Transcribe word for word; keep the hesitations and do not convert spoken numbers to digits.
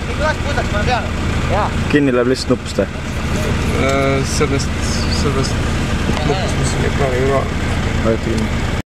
kinni läheb lihtsalt nupust või? Sellest, sellest nupust, mis siin ekraanil ka. Vajuta kinni.